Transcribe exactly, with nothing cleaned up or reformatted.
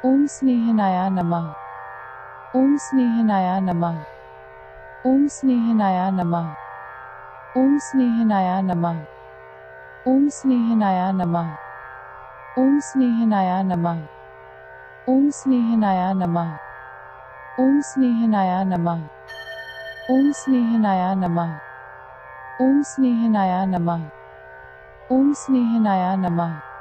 ओम स्नेहनाय नमः। ओम स्नेहनाय नमः। ओम स्नेहनाय नमः। ओम स्नेहनाय नमः। ओम स्नेहनाय नमः। ओम स्नेहनाय नमः। ओम स्नेहनाय नमः। ओम स्नेहनाय नमः। ओम स्नेहनाय नमः। ओम स्नेहनाय नमः। ओम स्नेहनाय नमः।